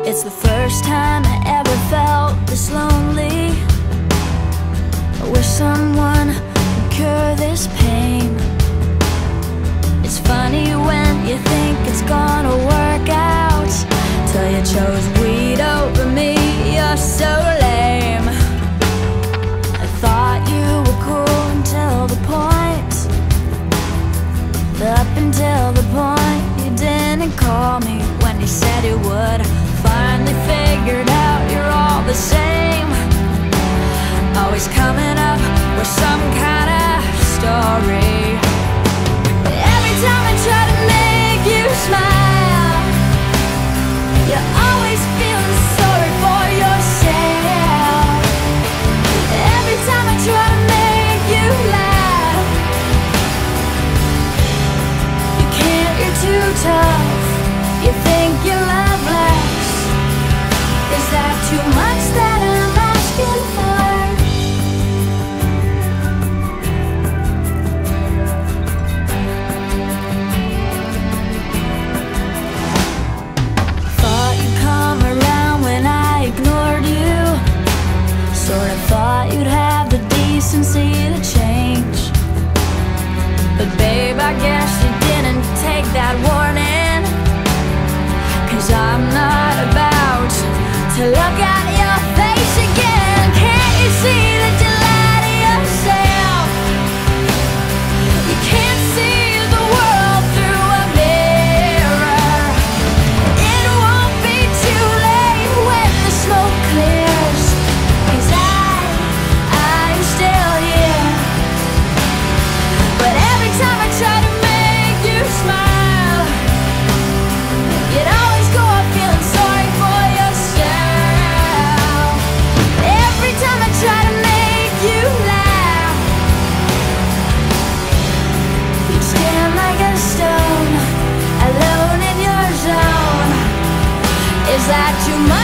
It's the first time I ever felt this lonely. I wish someone would cure this pain. It's funny when you think it's gonna work out, till you chose weed over me. You're so lame. I thought you were cool until the point, up until the point you didn't call me when you said you would. Finally figured out you're all the same, always coming up with some kind of story. Every time I try to make you smile, you're always feeling sorry for yourself. Every time I try to make you laugh, you can't, you're too tough. You think you love less. Is that too much that I'm asking for? Thought you'd come around when I ignored you. Sorta thought you'd have the decency to change. But babe, I guess you didn't take that warning, 'cause I'm not about to look at your face again. Can't you see that you lie to yourself? You can't see the world through a mirror. It won't be too late when the smoke clears, 'cause I'm still here. But every time I try to make you smile, you'd always go up feeling sorry for yourself. Every time I try to make you laugh, you'd stand like a stone, alone in your zone. Is that too much?